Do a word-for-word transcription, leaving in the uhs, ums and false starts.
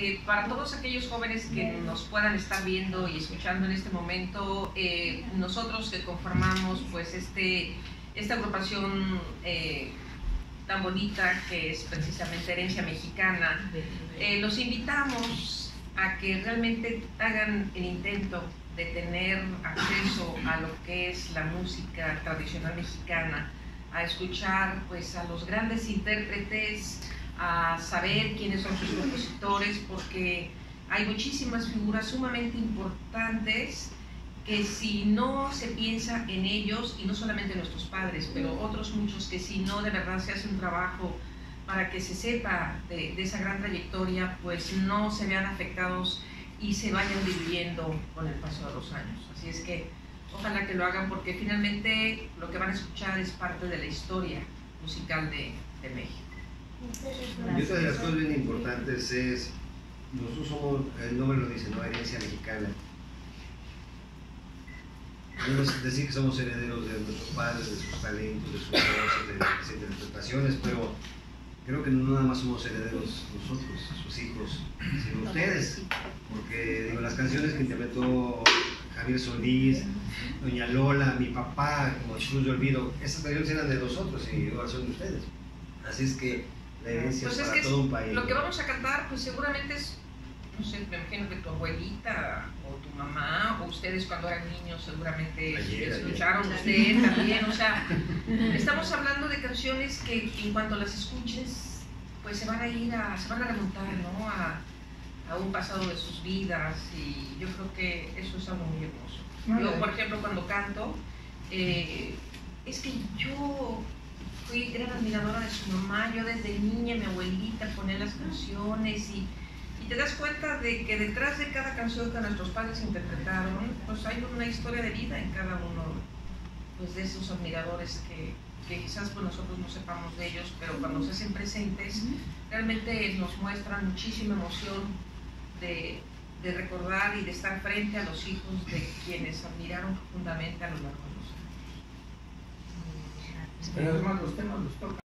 eh, para todos aquellos jóvenes que nos puedan estar viendo y escuchando en este momento, eh, nosotros que conformamos pues este, esta agrupación eh, tan bonita que es precisamente Herencia Mexicana, eh, los invitamos a que realmente hagan el intento de tener acceso a lo que es la música tradicional mexicana, a escuchar pues a los grandes intérpretes, a saber quiénes son sus compositores, porque hay muchísimas figuras sumamente importantes que si no se piensa en ellos, y no solamente nuestros padres, pero otros muchos que si no de verdad se hace un trabajo para que se sepa de, de esa gran trayectoria, pues no se vean afectados y se vayan diluyendo con el paso de los años. Así es que ojalá que lo hagan, porque finalmente lo que van a escuchar es parte de la historia musical de, de México. Y otra de las cosas bien importantes es, nosotros somos, el nombre lo dice, ¿no? Herencia mexicana. No es decir que somos herederos de nuestros padres, de sus talentos, de sus voces, de sus interpretaciones, pero creo que no nada más somos herederos nosotros, sus hijos, sino ustedes, porque digo, las canciones que interpretó Javier Solís, Doña Lola, mi papá, como Cruz de Olvido, esas canciones eran de nosotros y ahora son de ustedes. Así es que la herencia pues es es para que todo un país. Lo que vamos a cantar, pues seguramente es, no sé, me imagino que tu abuelita o tu mamá o ustedes cuando eran niños seguramente Ayer, escucharon ayer. usted también, o sea, estamos hablando de canciones que en cuanto las escuches, pues se van a ir a, se van a remontar, ¿no? A, a un pasado de sus vidas, y yo creo que eso es algo muy hermoso. Yo, por ejemplo, cuando canto, eh, es que yo fui gran admiradora de su mamá. Yo desde niña, mi abuelita ponía las canciones y, y te das cuenta de que detrás de cada canción que nuestros padres interpretaron, pues hay una historia de vida en cada uno, pues, de esos admiradores que, que quizás pues, nosotros no sepamos de ellos, pero cuando se hacen presentes realmente nos muestran muchísima emoción de, de recordar y de estar frente a los hijos de quienes admiraron profundamente a lo largo de los años. Pero además los temas los toca